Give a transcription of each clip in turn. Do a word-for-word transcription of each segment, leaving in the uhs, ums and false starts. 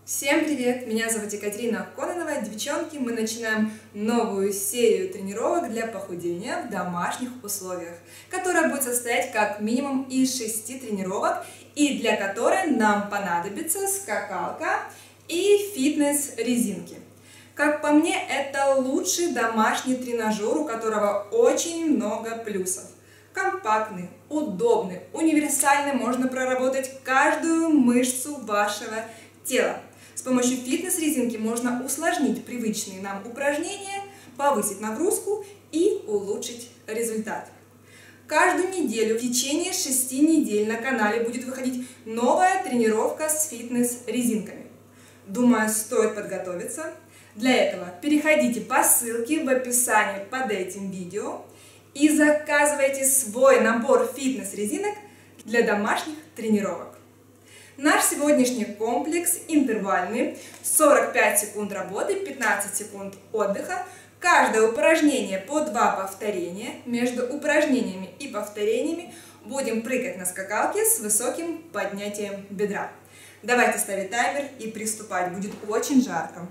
Всем привет! Меня зовут Екатерина Кононова. Девчонки, мы начинаем новую серию тренировок для похудения в домашних условиях, которая будет состоять как минимум из шести тренировок и для которой нам понадобится скакалка и фитнес-резинки. Как по мне, это лучший домашний тренажер, у которого очень много плюсов. Компактный, удобный, универсальный, можно проработать каждую мышцу вашего тела. С помощью фитнес-резинки можно усложнить привычные нам упражнения, повысить нагрузку и улучшить результат. Каждую неделю в течение шести недель на канале будет выходить новая тренировка с фитнес-резинками. Думаю, стоит подготовиться. Для этого переходите по ссылке в описании под этим видео и заказывайте свой набор фитнес-резинок для домашних тренировок. Наш сегодняшний комплекс интервальный, сорок пять секунд работы, пятнадцать секунд отдыха. Каждое упражнение по два повторения. Между упражнениями и повторениями будем прыгать на скакалке с высоким поднятием бедра. Давайте ставить таймер и приступать, будет очень жарко.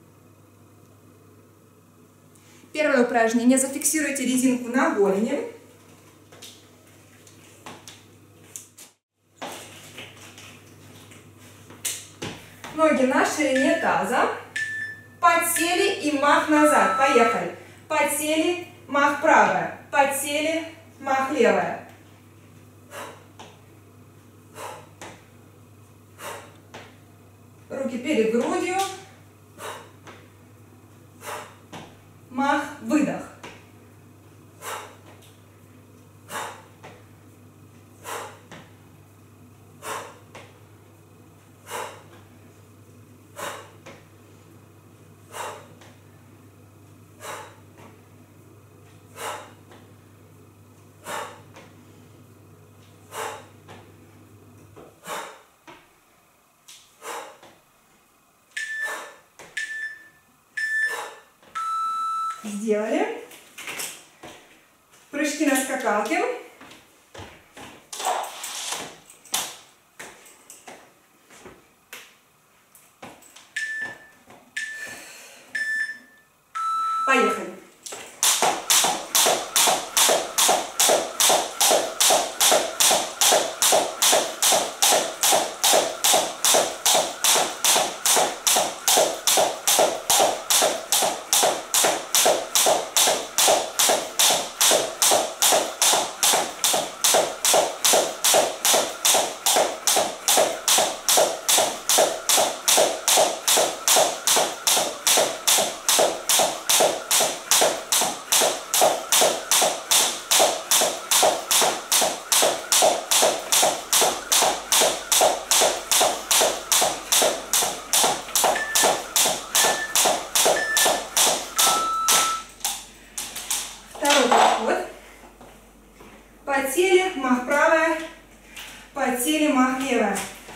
Первое упражнение. Зафиксируйте резинку на голени. Ноги на ширине таза. Подсели и мах назад. Поехали. Подсели, мах правая. Подсели, мах левая. Руки перед грудью. Мах, выдох. Сделали. Прыжки на скакалке. Поехали. Подсели, мах правая, подсели, мах левая.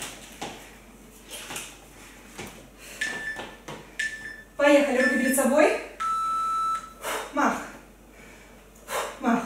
Поехали, руки перед собой. Мах, мах.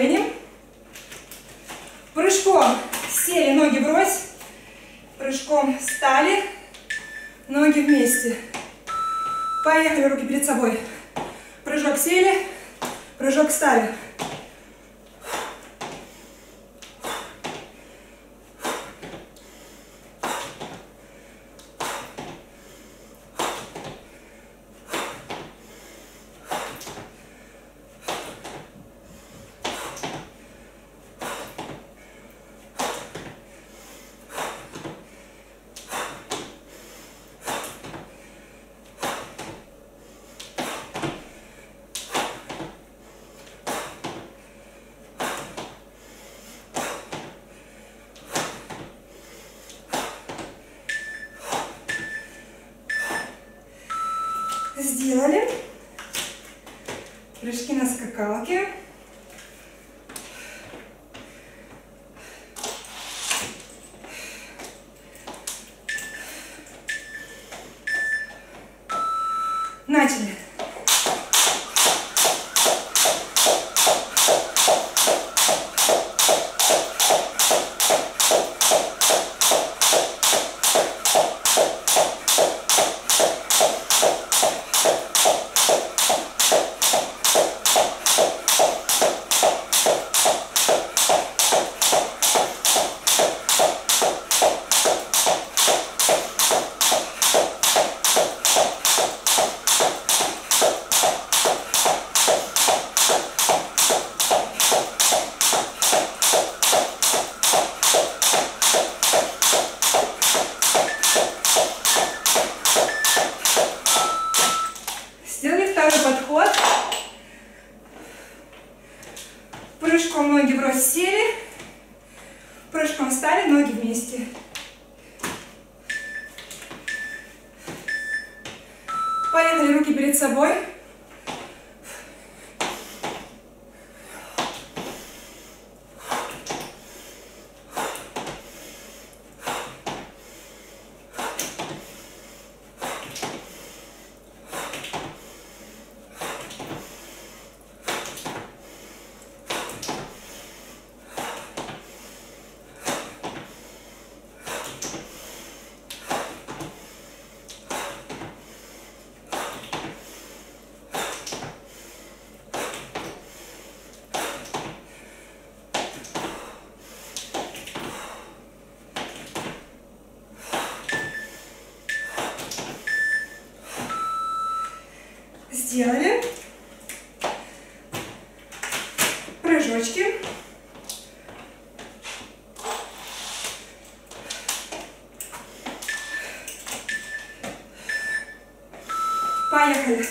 коленем. Прыжком сели, ноги врозь. Прыжком встали, ноги вместе. Поехали, руки перед собой. Прыжок сели, прыжок встали. Сделали. Прыжки на скакалке. Начали. Подход. Прыжком ноги врозь сели. Прыжком встали, ноги вместе. Поехали, руки перед собой. Сделали. Прыжочки. Поехали.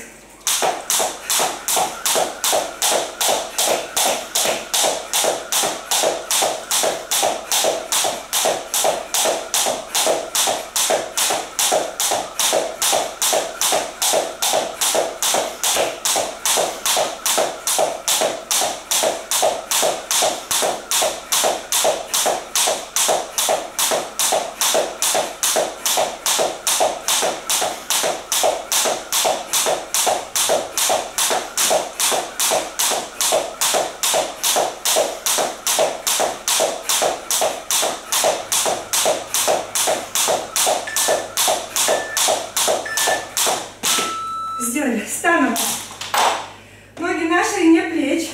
Сделали. Станом. Ноги на ширине плеч.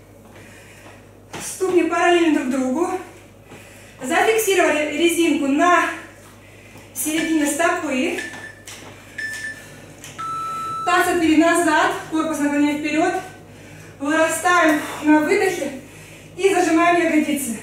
Ступни параллельно друг другу. Зафиксировали резинку на середине стопы. Таз отвели назад. Корпус наклоняем вперед. Вырастаем на выдохе. И зажимаем ягодицы.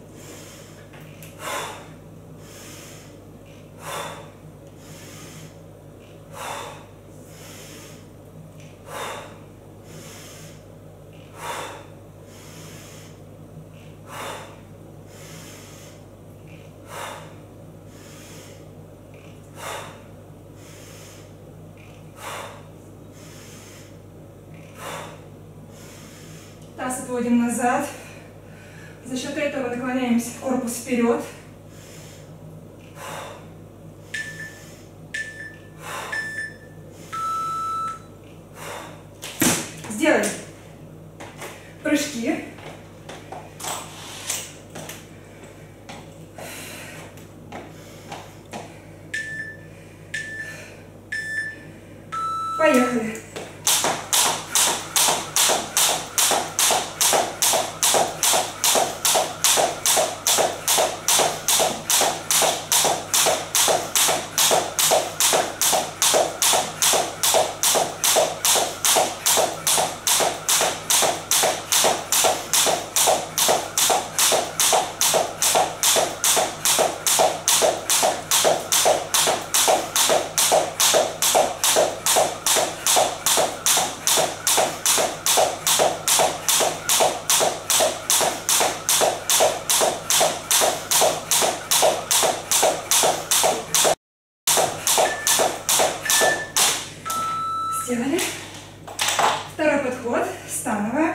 Таз отводим назад. За счет этого наклоняемся корпус вперед. Сделали. Прыжки. Поехали. Сделали. Второй подход. Становая.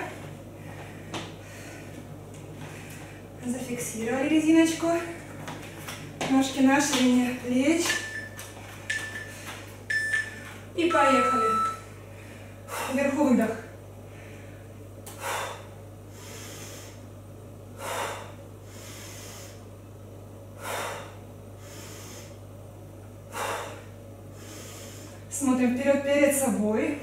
Зафиксировали резиночку. Ножки на ширине плеч. И поехали. Вверху выдох. Смотрим вперед перед собой.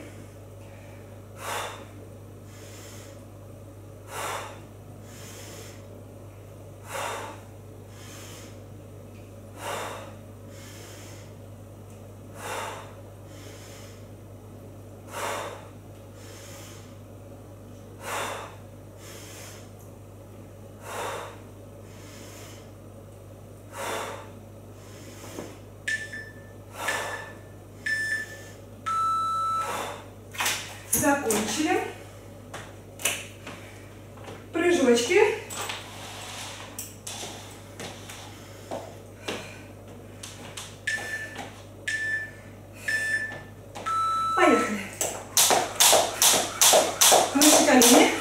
Закончили. Прыжочки. Поехали. Выше колени.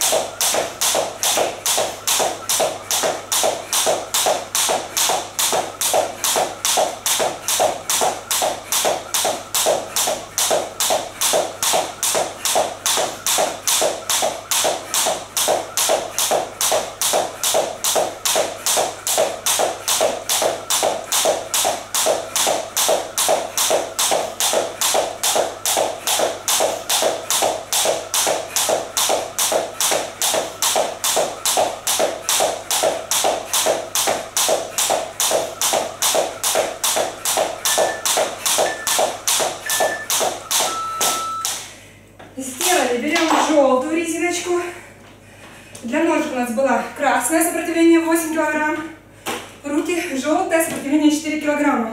Сделали. Берем желтую резиночку. Для ножек у нас было красное сопротивление восемь килограмм. Руки желтое сопротивление четыре килограмма.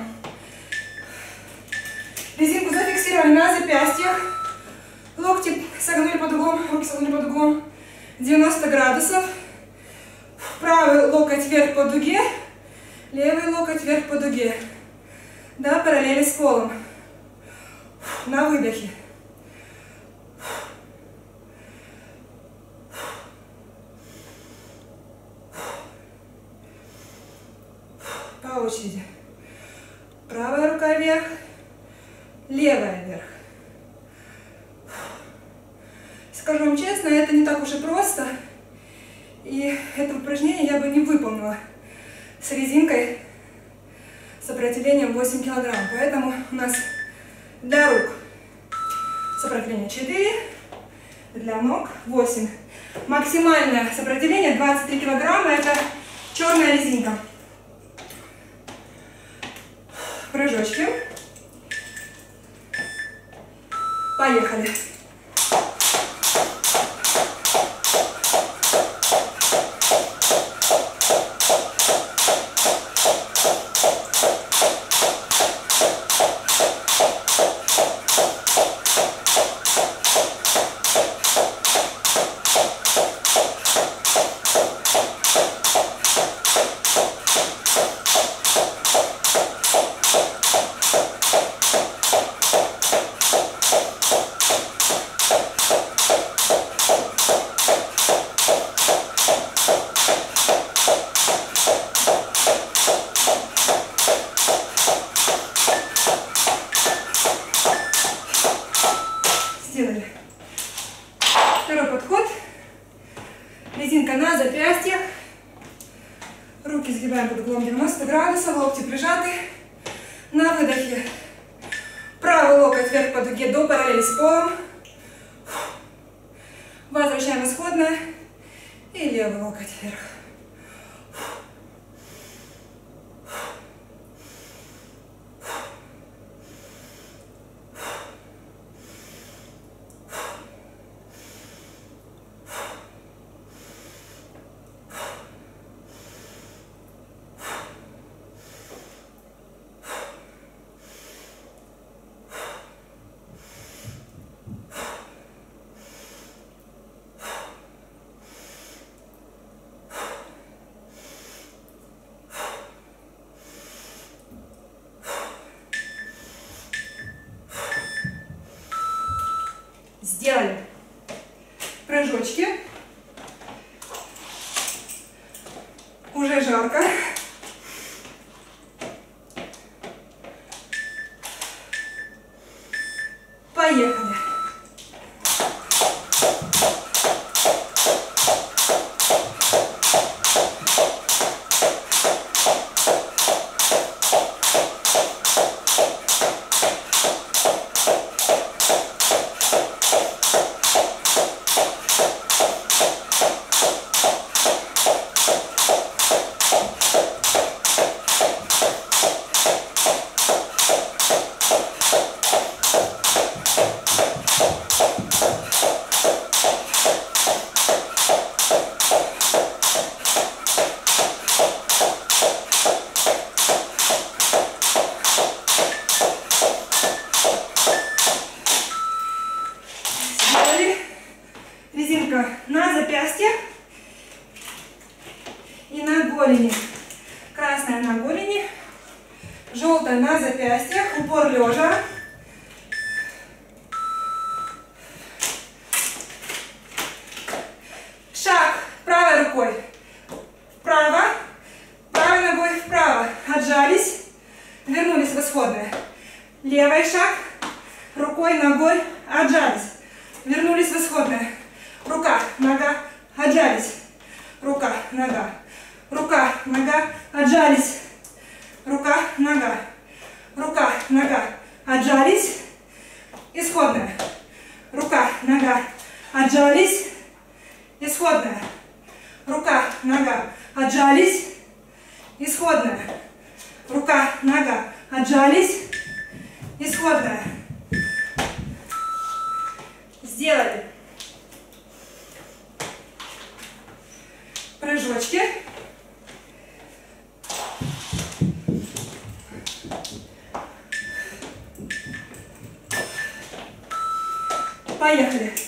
Резинку зафиксировали на запястьях. Локти согнули под углом, руки согнули под углом девяносто градусов. Правый локоть вверх по дуге, левый локоть вверх по дуге. Да, параллели с полом. На выдохе. По очереди. Правая рука вверх, левая вверх. Скажу вам честно, это не так уж и просто. И это упражнение я бы не выполнила с резинкой сопротивлением восемь килограмм. Поэтому у нас для рук сопротивление четыре, для ног восемь. Максимальное сопротивление двадцать три килограмма, это черная резинка. Прыжочки. Поехали. Сделали. Второй подход. Резинка на запястьях. Руки сгибаем под углом девяносто градусов, локти прижаты. На выдохе Правый локоть вверх по дуге до параллели с полом. Возвращаем исходное. И левый локоть вверх. Сделали прыжочки. Уже жарко. Поехали. Резинка на запястье и на голени. Красная на голени, желтая на запястье, упор лежа. Шаг правой рукой вправо, правой ногой вправо. Отжались, вернулись в исходное. Левый шаг, рукой, ногой, отжались, вернулись в исходное. Рука, нога, отжались. Рука, нога. Рука, нога, отжались. Рука, нога. Рука, нога, отжались. Исходная. Рука, нога, отжались. Исходная. Рука, нога, отжались. Исходная. Рука, нога, отжались. Исходная. Сделали. Прыжочки. Поехали.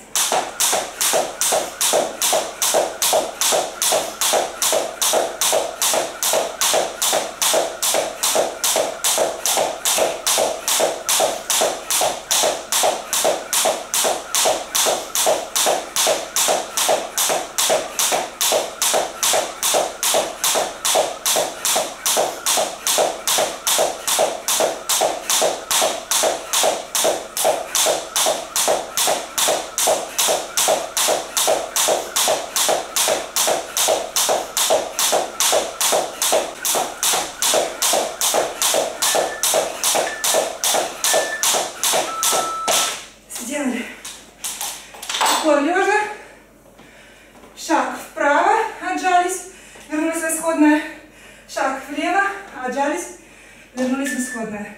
Сделали. Упор лежа. Шаг вправо, отжались, вернулись в исходное. Шаг влево, отжались, вернулись в исходное.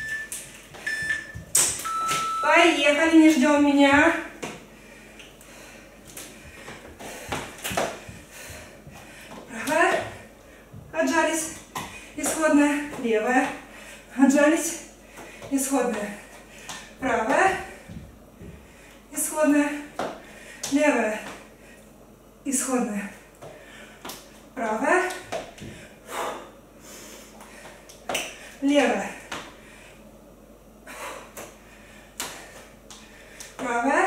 Поехали, не ждем меня. Правая, отжались, исходная, левая, отжались, исходная, правая, исходная, левая, исходная, правая, левая, правая,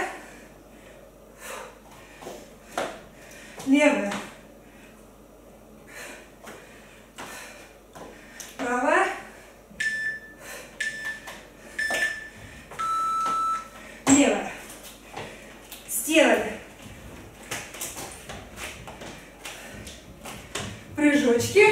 левая, правая, левая. Сделали. Прыжочки.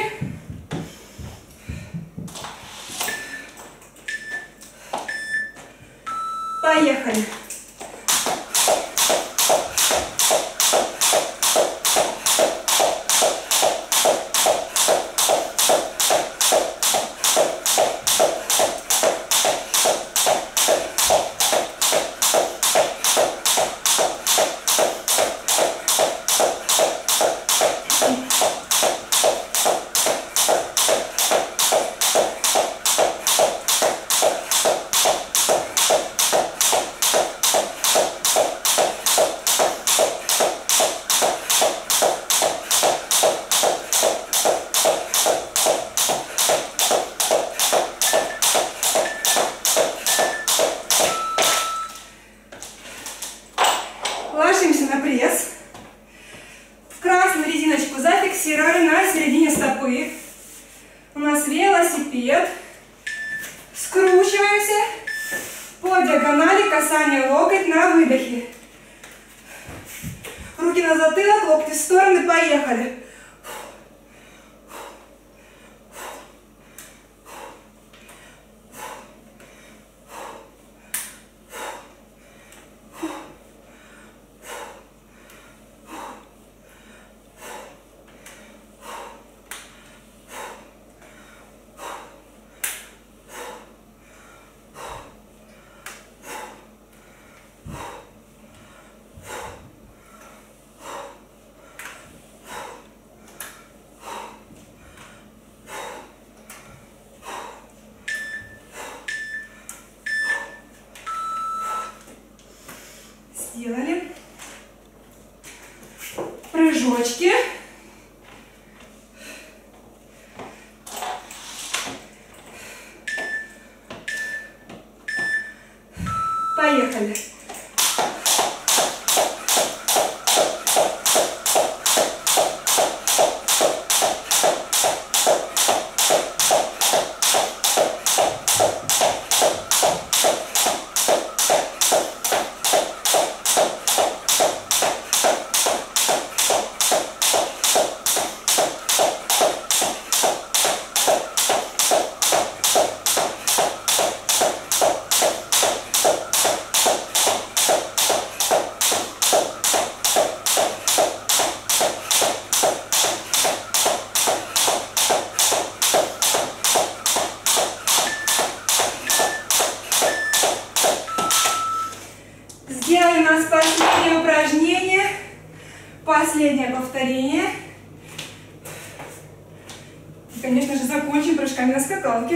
конечно же, закончим прыжками на скакалке.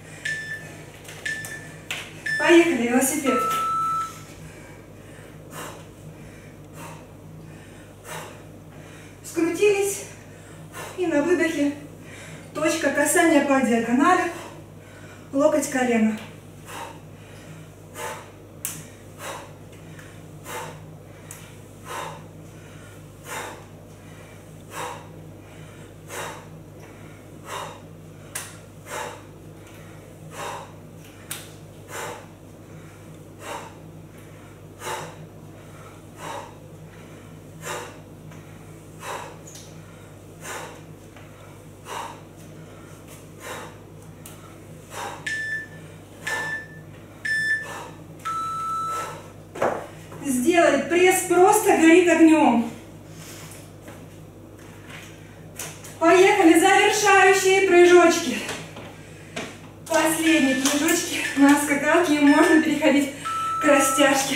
Поехали, велосипед. Скрутились. И на выдохе точка касания по диагонали. Локоть, колено. Сделай пресс, просто горит огнем. Поехали, завершающие прыжочки. Последние прыжочки на скакалке, и можно переходить к растяжке.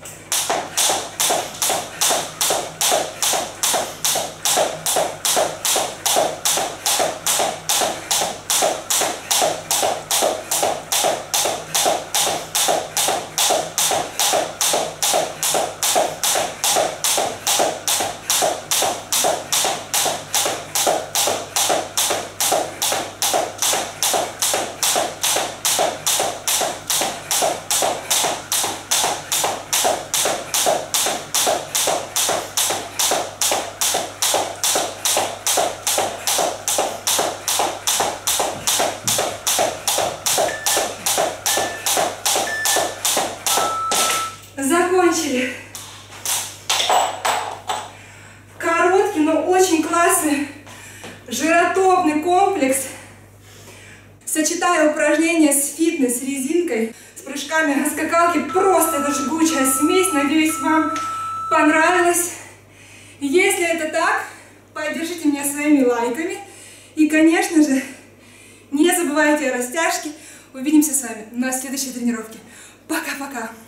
Закончили. Короткий, но очень классный жиротопный комплекс. Сочетаю упражнения с фитнес-резинкой, с прыжками на скакалке. Просто это жгучая смесь. Надеюсь, вам понравилось. Если это так, поддержите меня своими лайками. И, конечно же, не забывайте о растяжке. Увидимся с вами на следующей тренировке. Пока-пока.